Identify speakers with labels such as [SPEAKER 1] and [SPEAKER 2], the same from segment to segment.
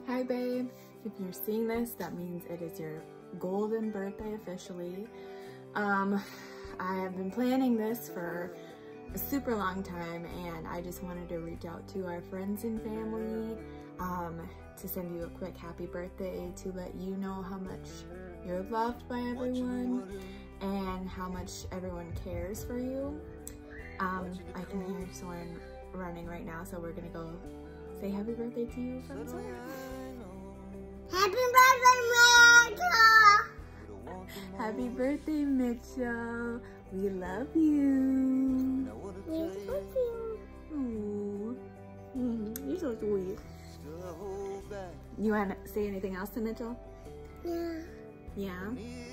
[SPEAKER 1] Hi babe, if you're seeing this, that means it is your golden birthday officially. I have been planning this for a super long time, and I just wanted to reach out to our friends and family to send you a quick happy birthday, to let you know how much you're loved by everyone and how much everyone cares for you. I can hear Soren running right now, so we're gonna go say happy birthday to you from Soren.
[SPEAKER 2] Happy birthday, Mitchell!
[SPEAKER 1] Happy birthday, Mitchell. We love you.
[SPEAKER 2] We love you.
[SPEAKER 1] Aww. You're so sweet. You want to say anything else to Mitchell?
[SPEAKER 2] Yeah.
[SPEAKER 1] Yeah?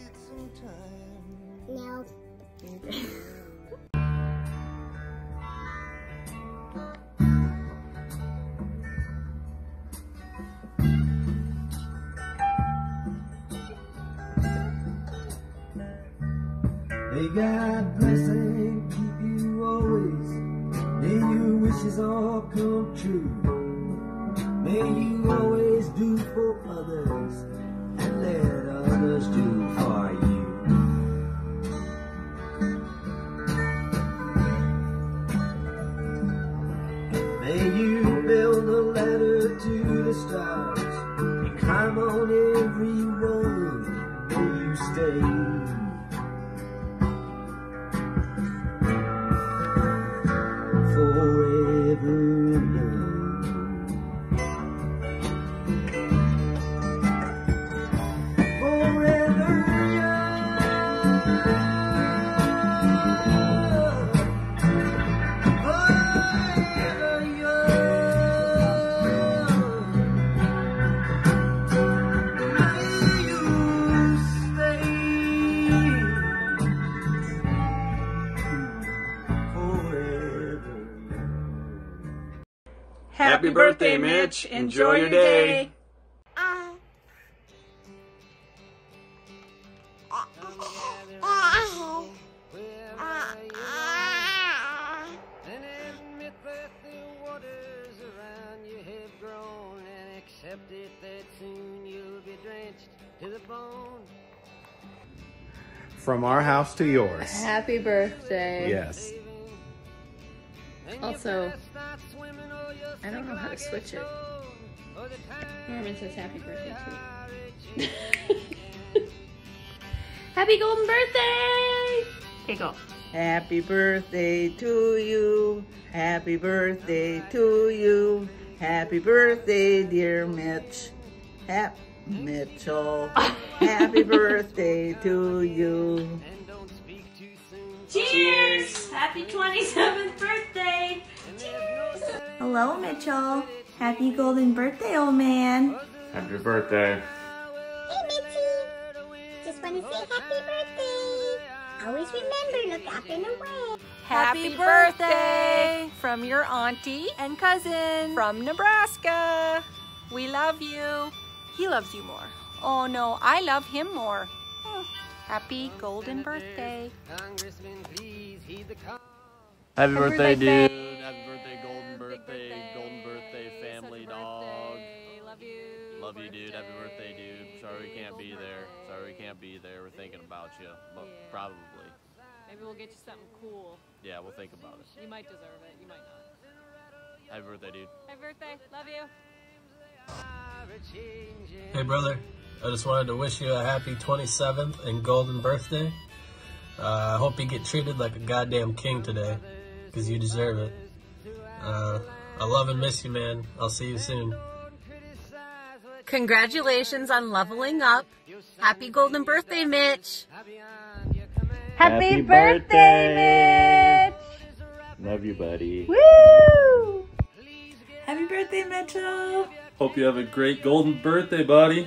[SPEAKER 2] No.
[SPEAKER 1] Okay.
[SPEAKER 3] May God bless and keep you always. May your wishes all come true. May you always do for others and let others do for you. May you build a ladder to the stars and climb on every one. May you stay forever young. Forever young. Forever young. May you stay forever.
[SPEAKER 4] Happy birthday, Mitch. Enjoy your day.
[SPEAKER 5] And admit that the waters around you have grown, and accept it that soon you'll be drenched to the bone.
[SPEAKER 4] From our house to yours.
[SPEAKER 1] Happy birthday.
[SPEAKER 4] Yes.
[SPEAKER 1] Also, I don't know how to switch it. Norman says happy birthday too. Happy golden birthday! Okay, go.
[SPEAKER 6] Happy birthday to you. Happy birthday to you. Happy birthday, dear Mitch. Mitchell. Happy birthday to you.
[SPEAKER 7] Cheers! Happy 27th birthday! Cheers!
[SPEAKER 2] Hello, Mitchell. Happy golden birthday, old man.
[SPEAKER 4] Happy birthday.
[SPEAKER 2] Hey, Mitchie. Just want to say happy birthday. Always remember, look up and away.
[SPEAKER 7] Happy birthday from your auntie and cousin from Nebraska. We love you. He loves you more. Oh no, I love him more. Happy golden birthday.
[SPEAKER 4] Happy birthday, dude.
[SPEAKER 8] Happy birthday, golden birthday, family dog.
[SPEAKER 7] Love you.
[SPEAKER 8] Love you, dude. Happy birthday, dude. Sorry we can't be there. Sorry we can't be there. We're thinking about you. But probably.
[SPEAKER 7] Maybe we'll get you something cool.
[SPEAKER 8] Yeah, we'll think about it.
[SPEAKER 7] You might deserve it. You might not.
[SPEAKER 8] Happy birthday, dude.
[SPEAKER 7] Happy birthday. Love you.
[SPEAKER 9] Hey brother, I just wanted to wish you a happy 27th and golden birthday. I hope you get treated like a goddamn king today, because you deserve it. I love and miss you, man. I'll see you soon.
[SPEAKER 7] Congratulations on leveling up. Happy golden birthday, Mitch.
[SPEAKER 4] Happy birthday, Mitch. Love you, buddy.
[SPEAKER 6] Woo! Happy birthday, Mitchell.
[SPEAKER 4] Hope you have a great golden birthday, buddy.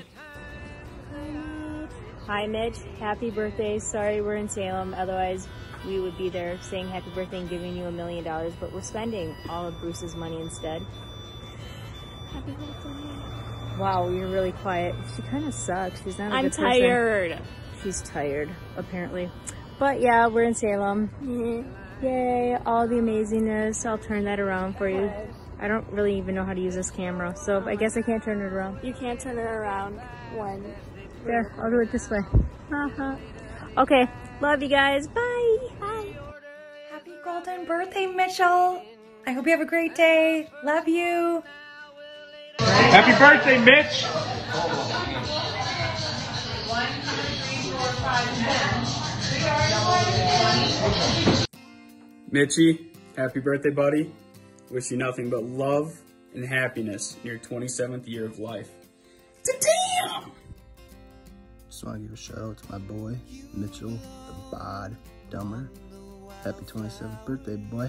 [SPEAKER 10] Hi, Mitch. Happy birthday. Sorry we're in Salem. Otherwise, we would be there saying happy birthday and giving you $1 million. But we're spending all of Bruce's money instead. Happy birthday. Wow, you're really quiet. She kind of sucks. She's not a good person. I'm tired. She's tired, apparently. But yeah, we're in Salem. Yay, all the amazingness. I'll turn that around for you. I don't really even know how to use this camera, so I guess I can't turn it around.
[SPEAKER 1] You can't turn it around when...
[SPEAKER 10] There, I'll do it this way. Okay, love you guys. Bye. Bye.
[SPEAKER 7] Happy golden birthday, Mitchell. I hope you have a great day. Love you.
[SPEAKER 11] Happy birthday, Mitch.
[SPEAKER 12] Mitchie, happy birthday, buddy. Wish you nothing but love and happiness in your 27th year of life. Damn!
[SPEAKER 13] Just want to give a shout out to my boy, Mitchell, the bod dumber. Happy 27th birthday, boy.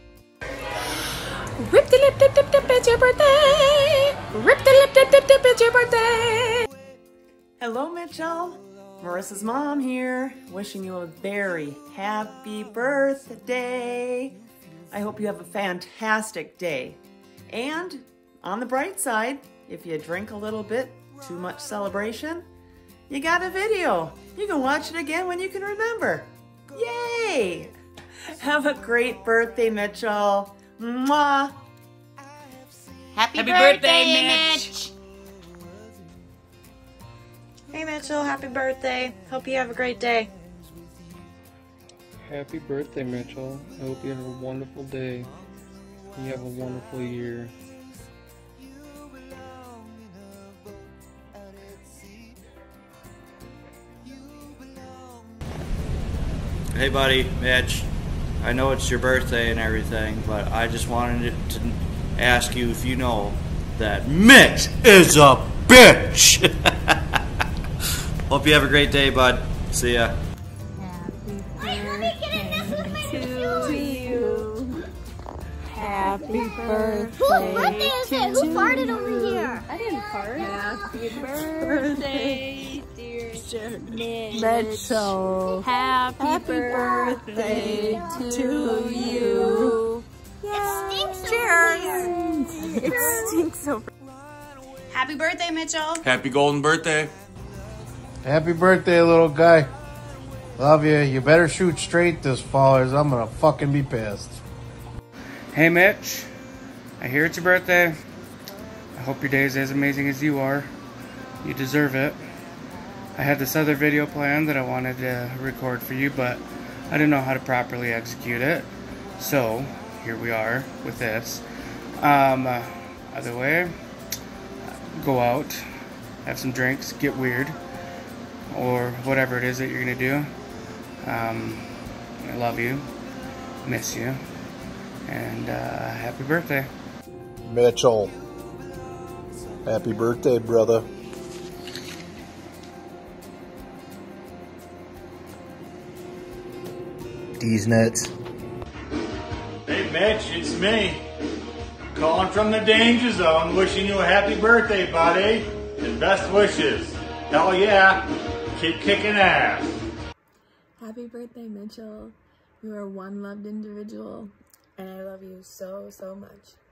[SPEAKER 7] Rip the lip dip dip dip, it's your birthday. Rip the lip dip dip dip, it's your birthday.
[SPEAKER 14] Hello, Mitchell. Marissa's mom here, wishing you a very happy birthday. I hope you have a fantastic day. And on the bright side, if you drink a little bit, too much celebration, you got a video. You can watch it again when you can remember. Yay! Have a great birthday, Mitchell. Mwah!
[SPEAKER 15] Happy birthday, Mitch!
[SPEAKER 16] Hey Mitchell, happy birthday. Hope you have a great day.
[SPEAKER 17] Happy birthday, Mitchell. I hope you have a wonderful day. You have a wonderful year.
[SPEAKER 18] Hey buddy, Mitch. I know it's your birthday and everything, but I just wanted to ask you if you know that Mitch is a bitch! Hope you have a great day, bud. See ya.
[SPEAKER 1] Happy birthday.
[SPEAKER 2] Whose birthday is it? Who farted over here?
[SPEAKER 1] I didn't fart. Happy birthday, dear Mitchell. Happy birthday to you.
[SPEAKER 2] It stinks
[SPEAKER 1] Cheers. It stinks over.
[SPEAKER 15] Happy birthday, Mitchell.
[SPEAKER 8] Happy golden birthday.
[SPEAKER 19] Happy birthday, little guy. Love you. You better shoot straight this fall, or I'm gonna fucking be pissed.
[SPEAKER 12] Hey, Mitch. I hear it's your birthday. I hope your day is as amazing as you are. You deserve it. I had this other video planned that I wanted to record for you, but I didn't know how to properly execute it. So, here we are with this. Either way, go out, have some drinks, get weird, or whatever it is that you're gonna do. I love you, miss you, and happy birthday.
[SPEAKER 19] Mitchell. Happy birthday, brother. These nuts.
[SPEAKER 11] Hey Mitch, it's me. Calling from the danger zone, wishing you a happy birthday, buddy. And best wishes. Hell yeah. Keep kicking ass.
[SPEAKER 1] Happy birthday, Mitchell. You are one loved individual, and I love you so, so much.